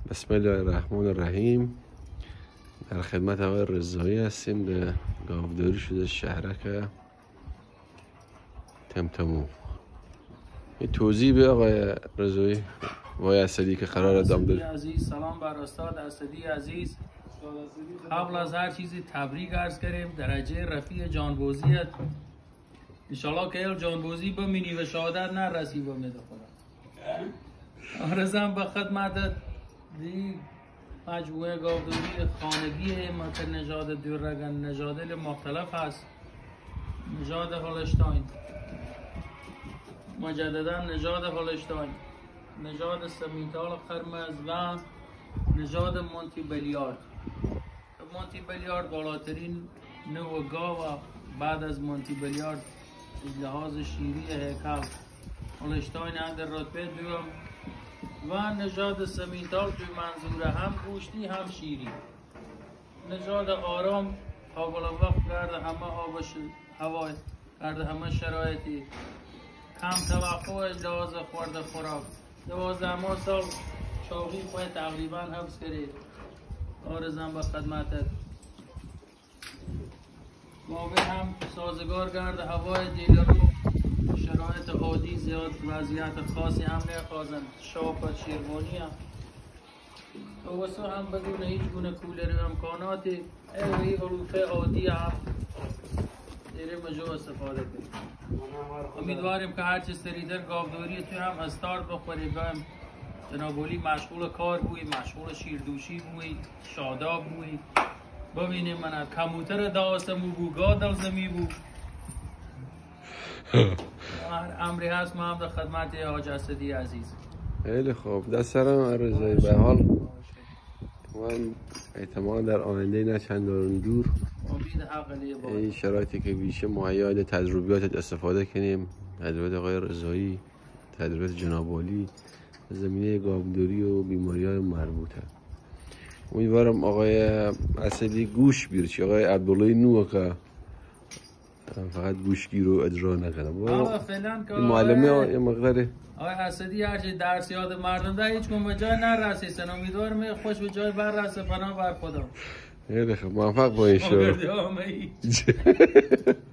بسم الله الرحمن الرحیم. در خدمت آقای رضایی هستیم به گاوداری شده شهرک تمتمو. یه توضیح به آقای رضایی وای اسدی که قرار دام داره. عزیز سلام بر استاد اسدی عزیز. قبل از هر چیزی تبریک عرض کنیم درجه رفیع جانبازیت. انشالله که جانبازی بمینی و شهادت نرسی به امید خدا. آرزم به خدمتت دی مجموعه گاوداری خانگی مکر نژاد دورگن نژادل مختلف هست. نژاد هولشتاین، مجددا نژاد هولشتاین، نژاد سمیتال قرمز و نژاد مونتی بلیارد. مونتی بلیارد بالاترین نوع گاو و بعد از مونتی بلیارد لحاظ شیری هیکل هولشتاین در رتبه دوم و نژاد سمیتال که منظوره هم گوشتی هم شیری. نژاد آرام قابل وقت کرده همه آب هوای کرده همه شرایطی کم توقع لحاظ خورده خوراک 12 سال شاقی خواهی تقریبا حفظ کرد. آرزم به خدمتت موقع هم سازگار کرده هوای دیگرو شرایط عادی زیاد وضعیت خاصی هم نخوازن. شاپت شیروانی هم توسط هم بدون هیچ گونه کولر و امکاناتی ای علوفه عادی هم دیره مجو استفاده کنیم. امیدواریم که هرچی سریدر گاوداری توی هم استارت بخوریم جنابولی مشغول کار بوی، مشغول شیردوشی بوی، شاداب بوی. ببینیم من کموتر داستمو بو گادل زمی بو هر امری هست ما هم در خدمت حاج اسدی عزیز. خیلی خوب دست سرم رضایی. به حال من احتمال در آینده نه چندان دور این شرایطی که بیشه مهیا تجربیات استفاده کنیم. تجربیات آقای رضایی، تجربیات جناب عالی زمینه گاوداری و بیماری‌های مربوطه. امیدوارم آقای اسدی گوش بیرچی آقای عبدالله نو که فقط گوشگیر رو اجرا نکنه. فعلا که معلمه یه مقدار آقای اسدی هرچی درس یاد مردم ده هیچ کم به جای نرسیستن. امیدوارم خوش به جای بررسه پناه بر خدا. خیلی خوب موفق باشید.